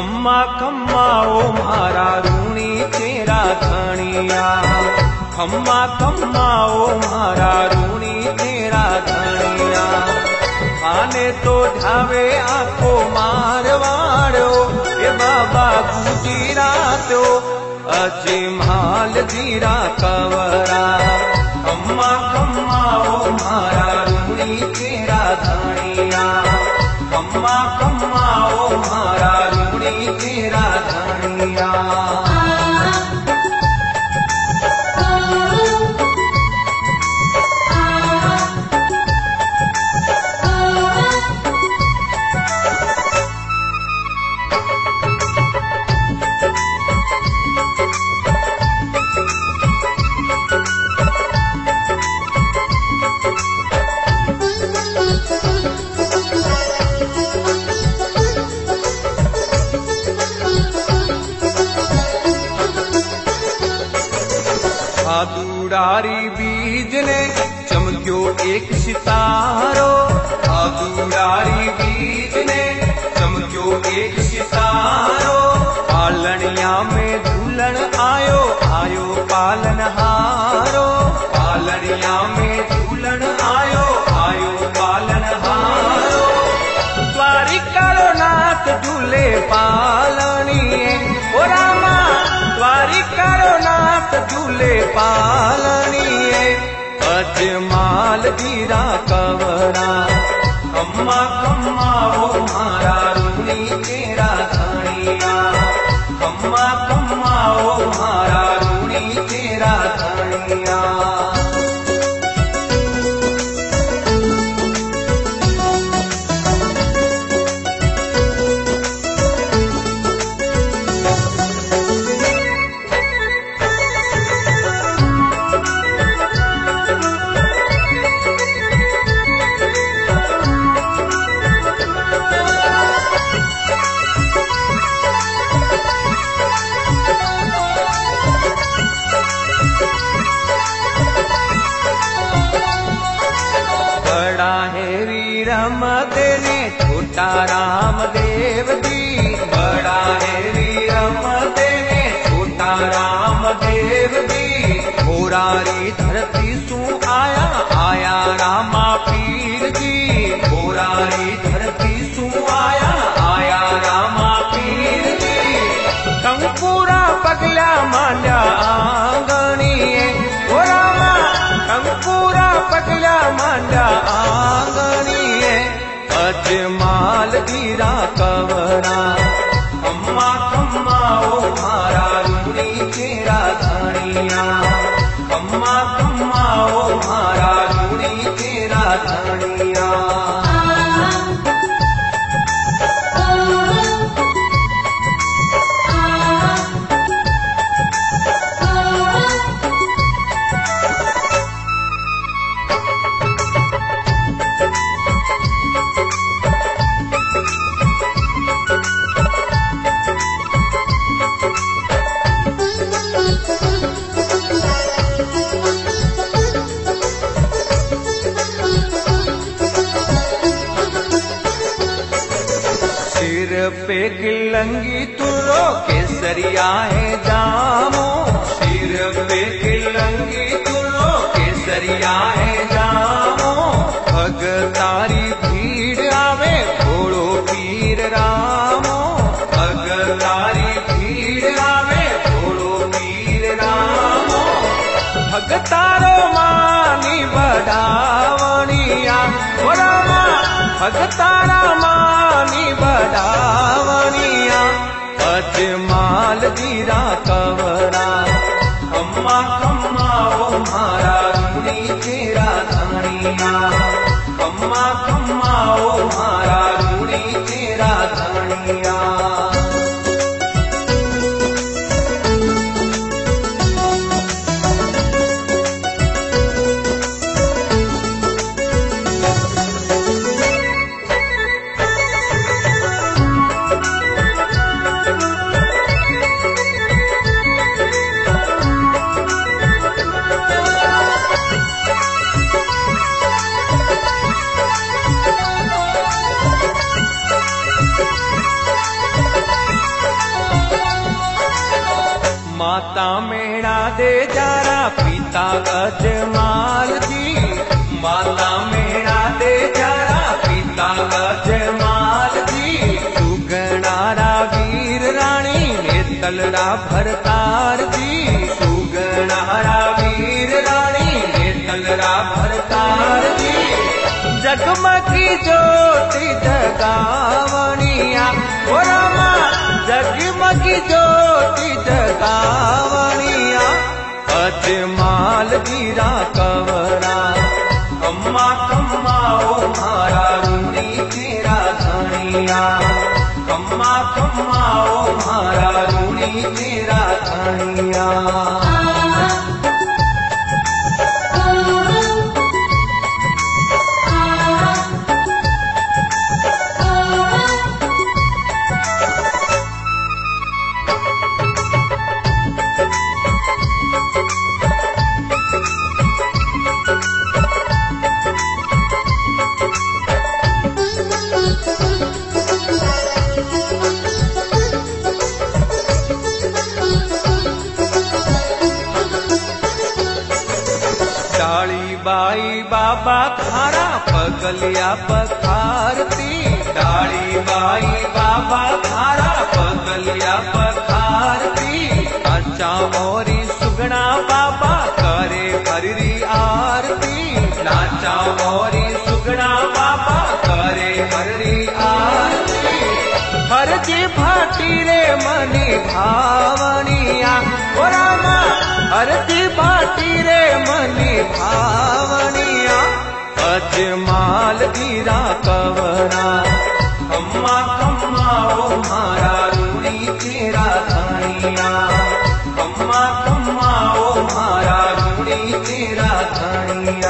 खम्मा खम्मा ओ मारा रूणी तेरा धनिया, खम्मा खम्मा ओ मारा रूणी तेरा धनिया। आने तो ढावे आखो मारवाड़ो ए बाबा गुजरातो अजे माल जीरा कवरा। खम्मा खम्मा ओ मारा रूणी तेरा धनिया, खम्मा खम्मा ओ मारा रूणी तेरा धनिया। भादुड़ारी बीज ने चमक्यो एक सितारो, भादुड़ारी बीज ने चमक्यो एक सितारो। पालनिया में झूलन आयो आयो पालनहारो, पालनिया में झूलन आयो आयो पालनहारो। द्वारिकारो नाथ झूले पालनिए ओ रामा, द्वारिकारो नाथ झूले पालनिए अजमाल दीरा कवरा। खम्मा खम्मा ओ मारा रूणी तेरा धनिया, खम्मा खम्मा ओ मारा रूणी तेरा धनिया। देने छोटा रामदेव जी, बड़ा है वीरम देने छोटा रामदेव जी। होरारी धरती सू आया आया रामा पीर जी, होरारी धरती सू आया आया रामा पीर जी। कंपूरा पगला मांडा आंगणीए ओ रामा, कंपूरा पगला मांडा आंगणीए अजमाल दीरा कवरा। खम्मा खम्मा ओ मारा रूणी तेरा धनिया, खम्मा खम्मा ओ मारा रूणी तेरा धनिया। पे किलंगी तुरो केसरिया है जामो, सिर पे किलंगी तुरो केसरिया है जामो। भगतारी भीड़ आवे घोड़ो पीर रामो, भगतारी भीड़ आवे घोड़ो पीर रामो। भगतारो मानी बढ़ावनिया ओ रामा, भगतारा मानी बढ़ावनिया अजमाल दीरा कवरा। खम्मा खम्मा ओ मारा रूणी तेरा धनिया, खम्मा खम्मा ओ मारा रूणी तेरा धनिया। दे जारा पिता अजमाल जी, माता मेरा दे जारा पिता अजमाल जी। सुगणारा वीर रानी ने तलरा भरतार जी, सुगणारा वीर रानी ने तलरा भरतार जी। जगमगी ज्योति जगावनिया ओ रामा, जगमगी ज्योति जगावनिया। अजमाल वीरा कवरा खम्मा खम्मा ओ मारा रूणी तेरा धनिया, खम्मा खम्मा ओ मारा रूणी तेरा धनिया। डाली बाई बाबा खारा पगलिया पखारती, डाली बाई बाबा खारा पगलिया पखारती। नाचा मोरी सुगना बाबा करे हरी आरती, नाचा मोरी सुगना बाबा करे हरी आरती। हरजी भाटी रे मनी भावनिया ओ रामा, हरजी भाटी रे मनी भावनिया। अजमाल वीरा कवरा खम्मा खम्मा ओ मारा रूणी तेरा धनिया, खम्मा खम्मा ओ मारा रूणी तेरा धनिया।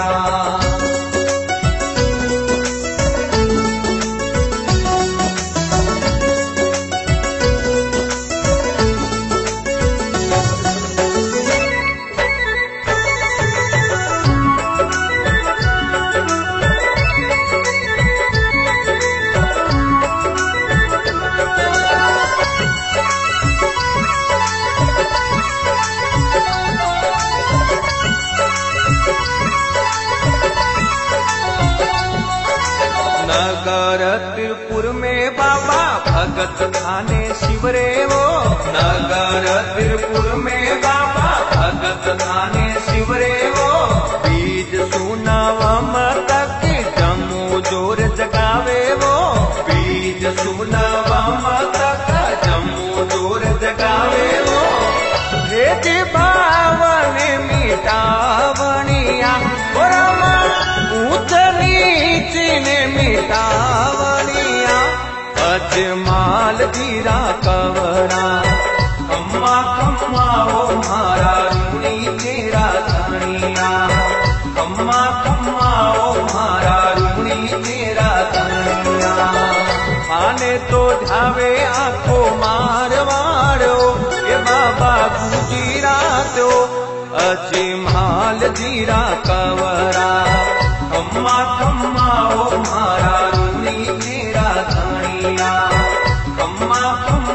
नगर त्रिपुर में बाबा भगत थाने शिवरे वो, नगर त्रिपुर में बाबा भगत थाने शिवरे वो। बीज सुनवम तक जमू जोर जगावे वो, बीज सुनवम तक जमू जोर जगावे वो। भेद भावन मिटावनिया ओ रामा, ऊंच नीच ने मिटावनिया। अजमाल वीरा कवरा खम्मा खम्मा ओ मारा रूणी तेरा धनिया, खम्मा खम्मा ओ मारा रूणी तेरा धनिया। आने तो ढावे आंखो मारवाड़ो ए बाबा गुजरातो, अजमाल वीरा कवरा खम्मा खम्मा ओ मारा रूणी तेरा धनिया, खम्मा खम्मा